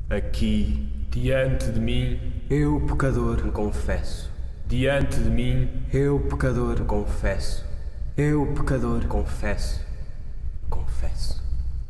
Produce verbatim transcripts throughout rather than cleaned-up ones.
Aqui, diante de mim, eu, pecador, me confesso. Diante de mim, eu, pecador, me confesso. eu, pecador, Confesso. Confesso.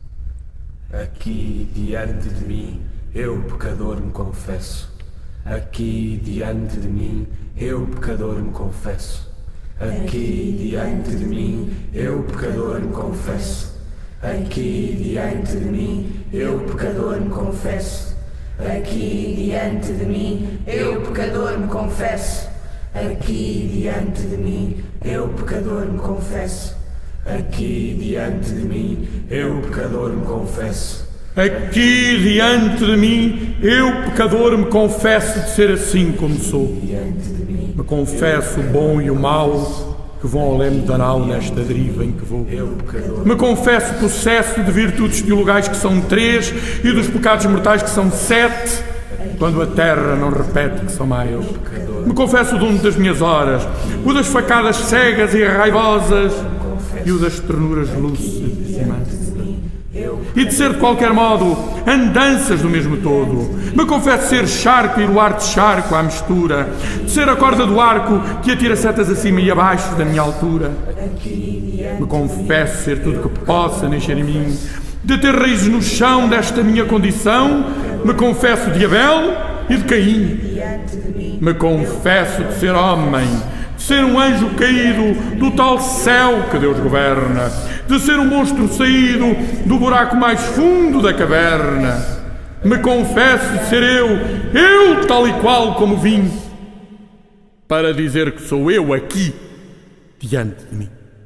Aqui, diante de mim, eu, pecador, me confesso. Aqui, diante de mim, eu, pecador, me confesso. Aqui, diante de mim, eu, pecador, me confesso. Aqui, diante de mim, eu, pecador, me confesso. Aqui diante de mim, eu pecador me confesso. Aqui diante de mim, eu pecador me confesso. Aqui, diante de mim, eu, pecador, me confesso. Aqui diante de mim, eu, pecador, me confesso de ser assim como sou. Me confesso o bom e o mau que vão ao leme da nau nesta deriva em que vou. Me confesso possesso de virtudes teologais que são três e dos pecados mortais que são sete, quando a terra não repete que são mais. Me confesso o dono das minhas horas, o das facadas cegas e raivosas e o das ternuras lúcidas e mansas. E de ser de qualquer modo andanças do mesmo todo. Me confesso ser charco e luar de charco à mistura, de ser a corda do arco que atira setas acima e abaixo da minha altura. Me confesso ser tudo que possa nascer em mim, de ter raízes no chão desta minha condição. Me confesso de Abel e de Caim. Me confesso de ser homem, de ser um anjo caído do tal céu que Deus governa, de ser um monstro saído do buraco mais fundo da caverna. Me confesso de ser eu, eu tal e qual como vim, para dizer que sou eu aqui, diante de mim.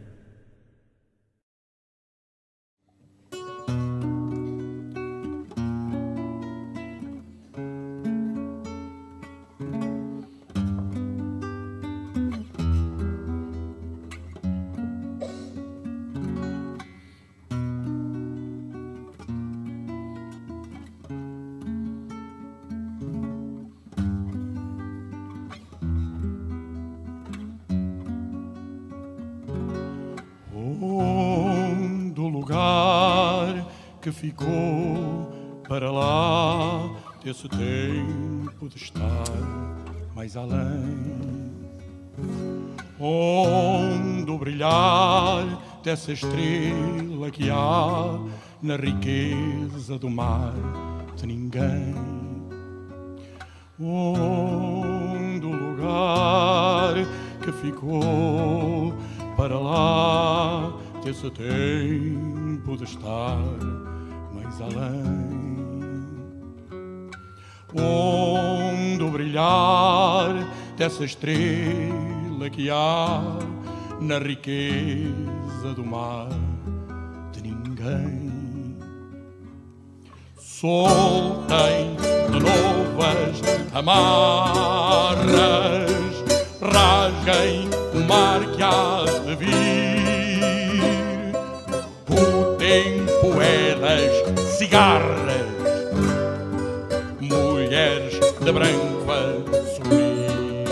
Que ficou para lá desse tempo de estar mais além, onde o brilhar dessa estrela que há na riqueza do mar de ninguém, onde o lugar que ficou para lá desse tempo de estar mais além, onde o brilhar dessa estrela que há na riqueza do mar de ninguém. Soltem de novas amarras, rasguem o mar que há de vir. O tempo é das cigarras, mulheres de branco a sorrir.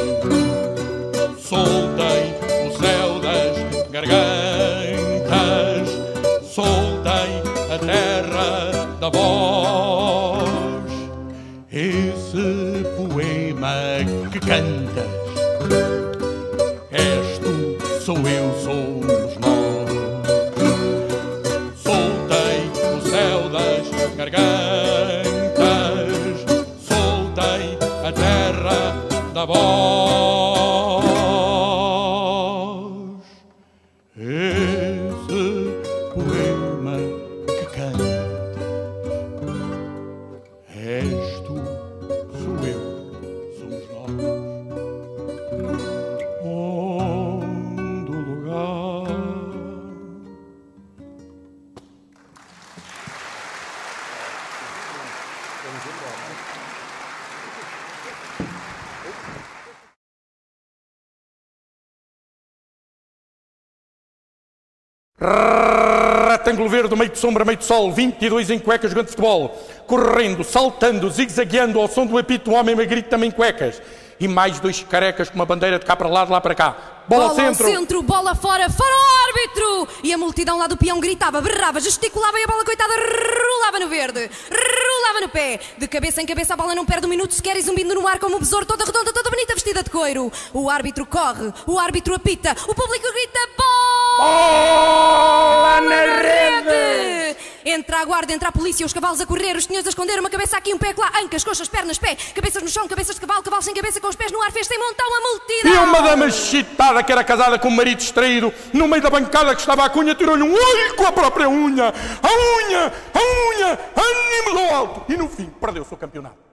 Soltem o céu das gargantas, soltem a terra da voz. Esse poema que cantas, és tu, sou eu, somos nós. Gargantas, soltem a terra da voz. Esse poema que canta, és tu, sou eu, somos nós. Onde o lugar retângulo verde, meio de sombra, meio de sol, vinte e dois em cuecas jogando futebol, correndo, saltando, zigue-zagueando ao som do apito, um homem magrito também em cuecas. e mais dois carecas com uma bandeira de cá para lá, de lá para cá. Bola, bola ao centro. ao centro, bola fora, fora o árbitro! E a multidão lá do peão gritava, berrava, gesticulava e a bola, coitada, rolava no verde, rolava no pé. De cabeça em cabeça a bola não perde um minuto sequer e zumbindo no ar como um besouro, toda redonda, toda bonita, vestida de couro. O árbitro corre, o árbitro apita, o público grita, bola na rede! Entra a guarda, entra a polícia, os cavalos a correr, os senhores a esconder, uma cabeça aqui, um pé lá, ancas, coxas, pernas, pé, cabeças no chão, cabeças de cavalo, cavalos sem cabeça, com os pés no ar, fez sem montão a multidão. E uma dama excitada que era casada com um marido distraído, no meio da bancada que estava a cunha, tirou-lhe um olho com a própria unha. A unha, a unha, ânimo do alto. E no fim, perdeu o seu campeonato.